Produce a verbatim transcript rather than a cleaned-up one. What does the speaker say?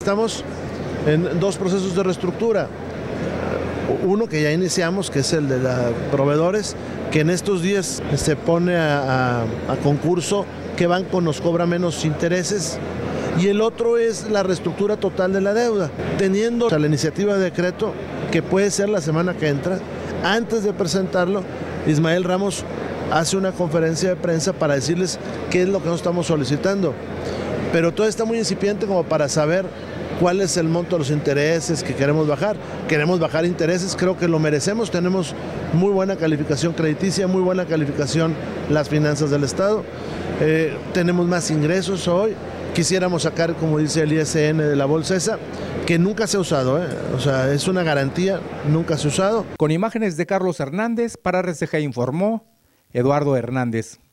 Estamos en dos procesos de reestructura. Uno que ya iniciamos, que es el de los proveedores, que en estos días se pone a, a, a concurso qué banco nos cobra menos intereses. Y el otro es la reestructura total de la deuda, teniendo la iniciativa de decreto, que puede ser la semana que entra. Antes de presentarlo, Ismael Ramos hace una conferencia de prensa para decirles qué es lo que nos estamos solicitando. Pero todo está muy incipiente como para saber cuál es el monto de los intereses que queremos bajar. Queremos bajar intereses, creo que lo merecemos, tenemos muy buena calificación crediticia, muy buena calificación las finanzas del Estado, eh, tenemos más ingresos hoy, quisiéramos sacar, como dice el I S N de la bolsa esa, que nunca se ha usado, ¿eh? O sea, es una garantía, nunca se ha usado. Con imágenes de Carlos Hernández, para R C G informó Eduardo Hernández.